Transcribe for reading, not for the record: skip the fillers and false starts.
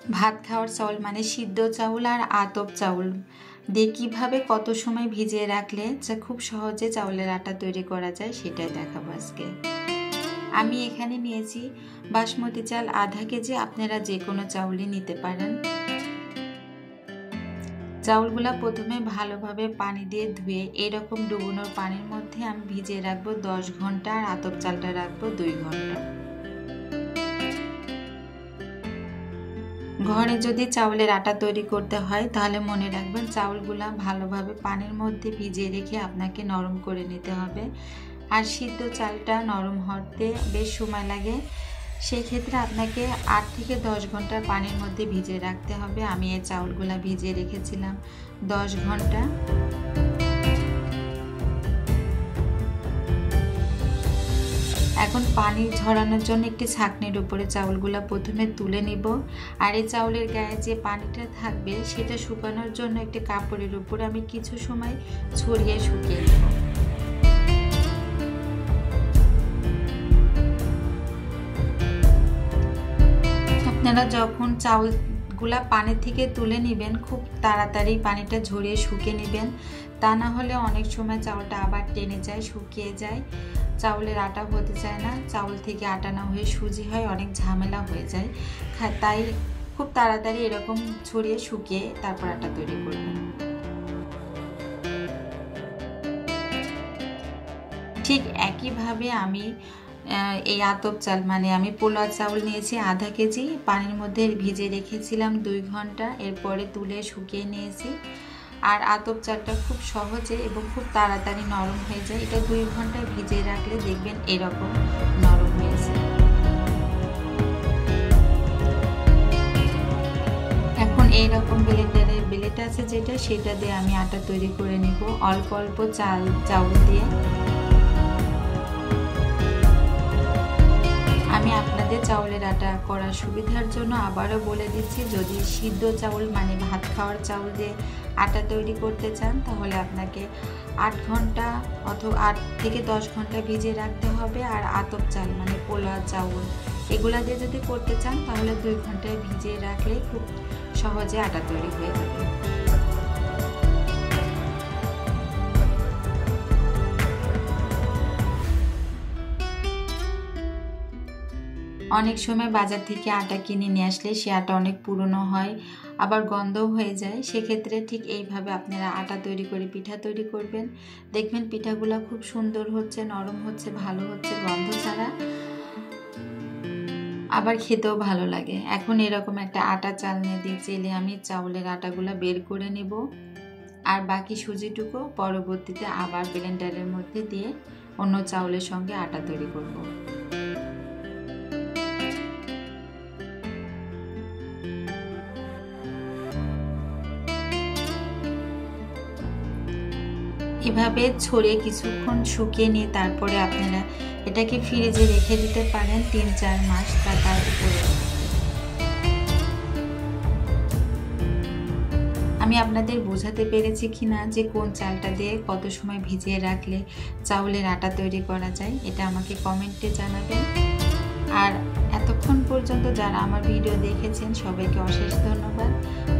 ভাত খাওয়ার চাউল মানে সিদ্ধ চাউল আর আতপ চাউল দিয়ে কীভাবে কত সময় ভিজিয়ে রাখলে যা খুব সহজে চাউলের আটা তৈরি করা যায় সেটাই দেখাবো আজকে। আমি এখানে নিয়েছি বাসমতি চাল আধা কেজি, আপনারা যে কোনো চাউলই নিতে পারেন। চাউলগুলা প্রথমে ভালোভাবে পানি দিয়ে ধুয়ে এরকম ডুবোনোর পানির মধ্যে আমি ভিজিয়ে রাখবো 10 ঘন্টা আর আতপ চালটা রাখবো 2 ঘন্টা। ঘরে যদি চাউলের আটা তৈরি করতে হয় তাহলে মনে রাখবেন চাউলগুলা ভালোভাবে পানির মধ্যে ভিজিয়ে রেখে আপনাকে নরম করে নিতে হবে। আর সিদ্ধ চালটা নরম হতে বেশ সময় লাগে, সেই ক্ষেত্রে আপনাকে 8 থেকে 10 ঘন্টা পানির মধ্যে ভিজিয়ে রাখতে হবে। আমি এই চাউলগুলা ভিজিয়ে রেখেছিলাম 10 ঘন্টা। এখন পানি ঝরানোর জন্য একটি ছাঁকনির উপরে চাউলগুলা প্রথমে তুলে নিব। আর এই চাউলের গায়ে যে পানিটা থাকবে সেটা শুকানোর জন্য একটি কাপড়ের উপরে আমি কিছু সময় ছড়িয়ে শুকিয়ে নেব। আপনারা যখন চাউলগুলা পানি থেকে তুলে নেবেন খুব তাড়াতাড়ি পানিটা ঝরিয়ে শুকিয়ে নেবেন, তা না হলে অনেক সময় চাউলটা আবার টেনে যায়, শুকিয়ে যায়, চাউলের আটা হতে চায় না, চাউল থেকে আটা না হয়ে সুজি হয়, অনেক ঝামেলা হয়ে যায়। তাই খুব তাড়াতাড়ি এরকম ছড়িয়ে শুকিয়ে তারপর আটা তৈরি করবেন। ঠিক একইভাবে আমি এই আতপ চাল মানে আমি পোলাও চাউল নিয়েছি আধা কেজি, পানির মধ্যে ভিজিয়ে রেখেছিলাম 2 ঘন্টা, এরপরে তুলে শুকিয়ে নিয়েছি। আর আতপ চালটা খুব সহজে এবং খুব তাড়াতাড়ি নরম হয়ে যায়, এটা 2 ঘন্টায় ভিজিয়ে রাখলে দেখবেন এরকম নরম হয়েছে। এখন এইরকম ব্লেড আছে যেটা, সেটা দিয়ে আমি আটা তৈরি করে নিব অল্প অল্প চাউল দিয়ে। আমি আপনাদের চাউলের আটা করার সুবিধার জন্য আবারও বলে দিচ্ছি, যদি সিদ্ধ চাউল মানে ভাত খাওয়ার চাউল দিয়ে আটা তৈরি করতে চান তাহলে আপনাকে 8 ঘন্টা অথবা 8 থেকে 10 ঘন্টা ভিজিয়ে রাখতে হবে। আর আতপ চাল মানে পোলাও চাউল এগুলা দিয়ে যদি করতে চান তাহলে 2 ঘন্টায় ভিজিয়ে রাখলেই খুব সহজে আটা তৈরি হয়ে যাবে। অনেক সময় বাজার থেকে আটা কিনে নিয়ে আসলে সে আটা অনেক পুরনো হয়, আবার গন্ধও হয়ে যায়। সেক্ষেত্রে ঠিক এইভাবে আপনারা আটা তৈরি করে পিঠা তৈরি করবেন, দেখবেন পিঠাগুলো খুব সুন্দর হচ্ছে, নরম হচ্ছে, ভালো হচ্ছে, গন্ধ ছাড়া, আবার খেতেও ভালো লাগে। এখন এরকম একটা আটা চালনি দিয়ে চেলে আমি চাউলের আটাগুলো বের করে নেব, আর বাকি সুজিটুকু পরবর্তীতে আবার ব্লেন্ডারের মধ্যে দিয়ে অন্য চাউলের সঙ্গে আটা তৈরি করব। এভাবে ছড়িয়ে কিছুক্ষণ শুকিয়ে নিয়ে তারপরে আপনারা এটাকে ফ্রিজে রেখে দিতে পারেন 3-4 মাস তার উপরে। আমি আপনাদের বোঝাতে পেরেছি কিনা যে কোন চালটা দিয়ে কত সময় ভিজিয়ে রাখলে চাউলের আটা তৈরি করা যায়, এটা আমাকে কমেন্টে জানাবেন। আর এতক্ষণ পর্যন্ত যারা আমার ভিডিও দেখেছেন সবাইকে অশেষ ধন্যবাদ।